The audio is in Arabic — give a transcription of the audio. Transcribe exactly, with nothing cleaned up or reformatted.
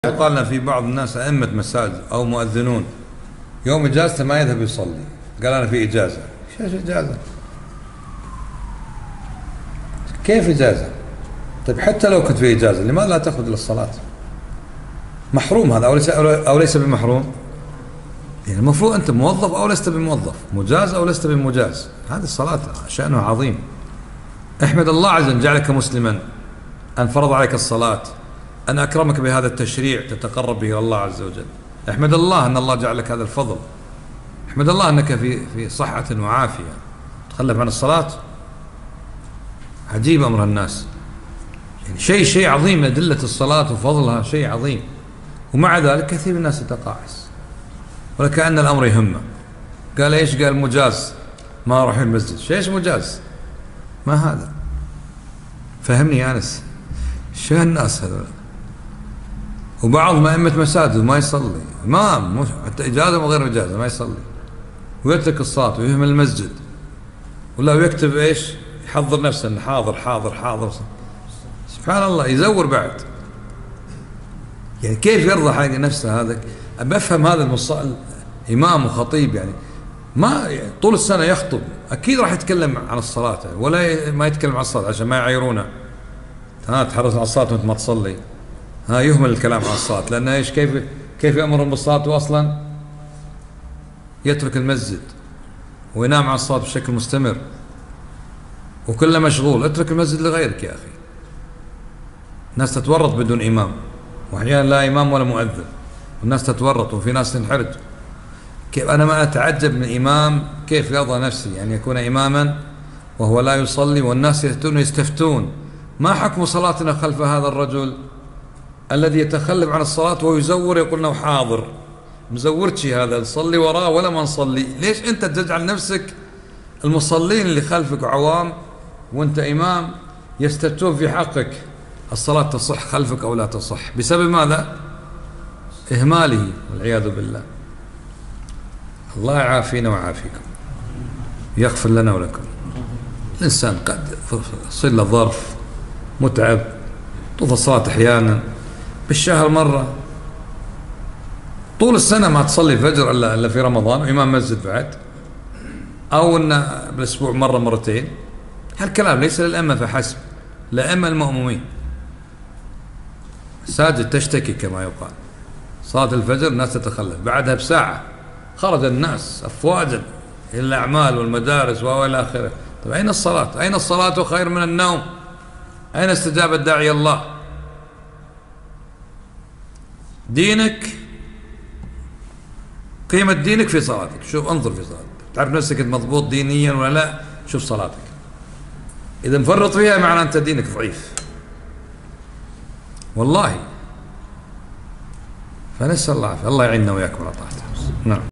يقال لنا في بعض الناس أئمة مساجد أو مؤذنون يوم إجازته ما يذهب يصلي، قال أنا في إجازة. ايش إجازة؟ كيف إجازة؟ طيب حتى لو كنت في إجازة لماذا لا تخرج للصلاة؟ محروم هذا أو ليس أو ليس بمحروم؟ يعني المفروض أنت موظف أو لست بموظف، مجاز أو لست بمجاز، هذه الصلاة شأنها عظيم. احمد الله عز وجل جعلك مسلما، أن فرض عليك الصلاة، أن أكرمك بهذا التشريع تتقرب به إلى الله عز وجل. احمد الله أن الله جعل لك هذا الفضل. احمد الله أنك في في صحة وعافية. تخلف عن الصلاة، عجيب أمر الناس. يعني شيء شيء عظيم، أدلة الصلاة وفضلها شيء عظيم، ومع ذلك كثير من الناس يتقاعس ولكأن الأمر يهمه. قال إيش؟ قال مجاز ما أروح المسجد. ايش مجاز؟ ما هذا؟ فهمني يا أنس، شو الناس هذول؟ وبعض أئمة مساجد ما يصلي، إمام حتى إجازة وغير إجازة ما يصلي، ويترك الصلاة ويهمل المسجد، ولا ويكتب إيش؟ يحضر نفسه إنه حاضر حاضر حاضر. سبحان الله، يزور بعد. يعني كيف يرضى حق نفسه هذا؟ بفهم هذا المصلي إمام وخطيب، يعني ما يعني طول السنة يخطب، أكيد راح يتكلم عن الصلاة، ولا ما يتكلم عن الصلاة عشان ما يعيرونه. ها تحرص على الصلاة وأنت ما تصلي، ها يهمل الكلام عن الصلاة، لأن إيش؟ كيف كيف يأمرهم بالصلاة وأصلا يترك المسجد وينام عن الصلاة بشكل مستمر وكله مشغول. اترك المسجد لغيرك يا أخي. الناس تتورط بدون إمام، وأحيانا لا إمام ولا مؤذن، والناس تتورط وفي ناس تنحرج. كيف أنا ما أتعجب من إمام كيف يرضى نفسي يعني يكون إماما وهو لا يصلي، والناس يأتون يستفتون ما حكم صلاتنا خلف هذا الرجل الذي يتخلف عن الصلاة ويزور، يقول انه حاضر. مزورتشي هذا، نصلي وراه ولا ما نصلي؟ ليش انت تجعل نفسك المصلين اللي خلفك عوام وانت امام يستفتون في حقك الصلاة تصح خلفك او لا تصح؟ بسبب ماذا؟ اهماله والعياذ بالله. الله يعافينا ويعافيكم، يغفر لنا ولكم. الانسان قد يصير له ظرف متعب، طوف الصلاة احيانا بالشهر مرة، طول السنة ما تصلي الفجر إلا إلا في رمضان وإمام مسجد بعد، أو إن بالأسبوع مرة مرتين. هالكلام ليس للأئمة فحسب، للأئمة المأمومين. ساجد تشتكي كما يقال، صلاة الفجر الناس تتخلف، بعدها بساعة خرج الناس أفواجا إلى الأعمال والمدارس وإلى آخره. طيب أين الصلاة؟ أين الصلاة خير من النوم؟ أين استجابة داعي الله؟ دينك، قيمة دينك في صلاتك. شوف، انظر في صلاتك، تعرف نفسك مضبوط دينيا ولا لا؟ شوف صلاتك، إذا مفرط فيها معنى أنت دينك ضعيف والله. فنسأل الله، الله يعيننا وياكم على طاعته. نعم.